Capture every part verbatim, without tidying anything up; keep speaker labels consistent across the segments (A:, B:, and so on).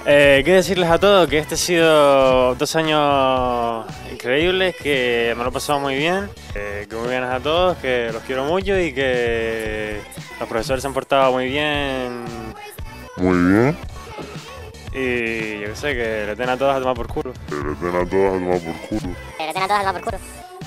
A: Eh, quiero decirles a todos que este ha sido dos años increíbles, que me lo he pasado muy bien, eh, que muy bien a todos, que los quiero mucho y que los profesores se han portado muy bien.
B: Muy bien.
A: Y yo qué sé, que le den a todos a tomar por culo.
B: Que le den a todos a tomar por culo.
C: Que le den a todos a tomar por culo.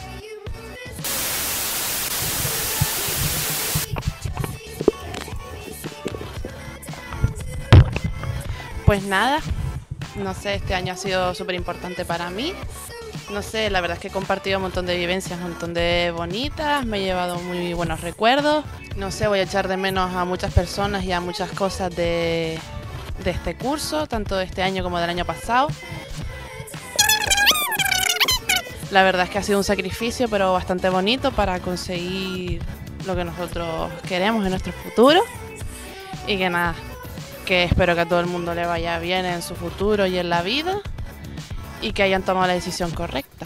D: Pues nada, no sé, este año ha sido súper importante para mí. No sé, la verdad es que he compartido un montón de vivencias, un montón de bonitas, me he llevado muy buenos recuerdos. No sé, voy a echar de menos a muchas personas y a muchas cosas de, de este curso, tanto de este año como del año pasado. La verdad es que ha sido un sacrificio, pero bastante bonito para conseguir lo que nosotros queremos en nuestro futuro. Y que nada, que espero que a todo el mundo le vaya bien en su futuro y en la vida y que hayan tomado la decisión correcta.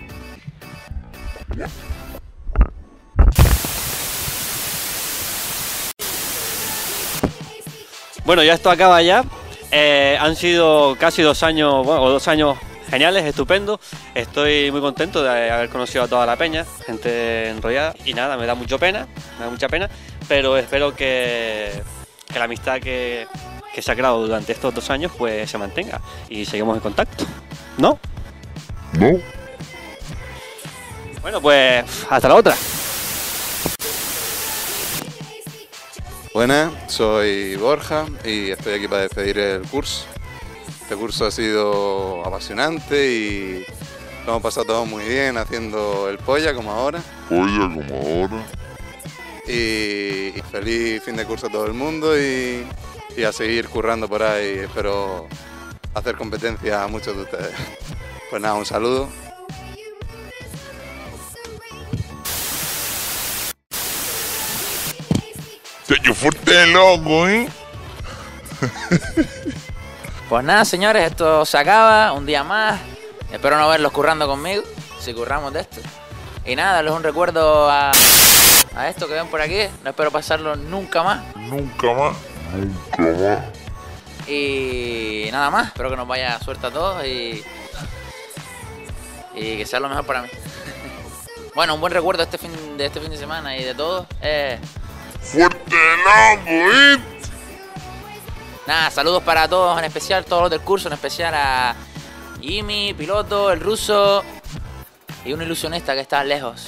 E: Bueno, ya esto acaba ya. Eh, han sido casi dos años, bueno, dos años geniales, estupendos. Estoy muy contento de haber conocido a toda la peña, gente enrollada. Y nada, me da mucho pena, me da mucha pena, pero espero que, que la amistad que, que se ha creado durante estos dos años pues se mantenga y seguimos en contacto, ¿no?
B: No.
E: Bueno, pues hasta la otra.
F: Buenas, soy Borja y estoy aquí para despedir el curso. Este curso ha sido apasionante y lo hemos pasado todos muy bien haciendo el polla como ahora.
B: Polla como ahora.
F: Y, y feliz fin de curso a todo el mundo y, y a seguir currando por ahí. Espero hacer competencia a muchos de ustedes. Pues nada, un saludo.
B: Yo fuerte loco, ¿eh?
G: Pues nada, señores, esto se acaba, un día más. Espero no verlos currando conmigo, si curramos de esto. Y nada, darles un recuerdo a, a esto que ven por aquí. No espero pasarlo nunca más.
B: Nunca más. Nunca más.
G: Y nada más, espero que nos vaya suerte a todos y, y que sea lo mejor para mí. Bueno, un buen recuerdo este fin, de este fin de semana y de todo. Eh,
B: Fuerte loco, ¿eh?
G: Nada, saludos para todos, en especial todos los del curso, en especial a Jimmy, piloto, el ruso y un ilusionista que está lejos.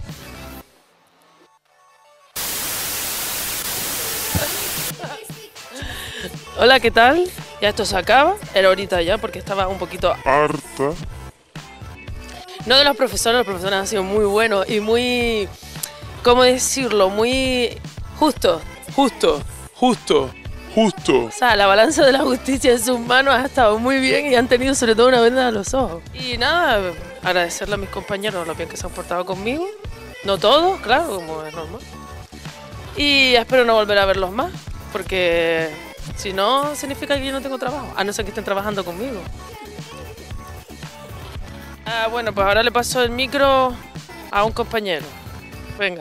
H: Hola, ¿qué tal? Ya esto se acaba, era ahorita ya porque estaba un poquito
B: Harta.
H: no de los profesores, los profesores han sido muy buenos y muy, ¿cómo decirlo? Muy justo, justo, justo.
B: Justo.
H: O sea, la balanza de la justicia en sus manos ha estado muy bien y han tenido sobre todo una venda a los ojos. Y nada, agradecerle a mis compañeros lo bien que se han portado conmigo. No todos, claro, como es normal. Y espero no volver a verlos más, porque si no, significa que yo no tengo trabajo, a no ser que estén trabajando conmigo. Ah, bueno, pues ahora le paso el micro a un compañero. Venga.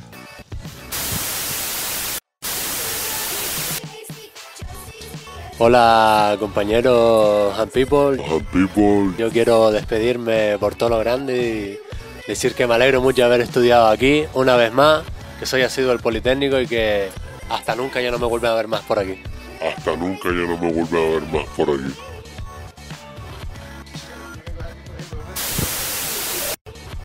I: Hola compañeros and people.
B: And people.
I: Yo quiero despedirme por todo lo grande y decir que me alegro mucho de haber estudiado aquí una vez más, que soy asiduo del Politécnico y que hasta nunca ya no me vuelven a ver más por aquí.
B: Hasta nunca ya no me vuelve a ver más por aquí.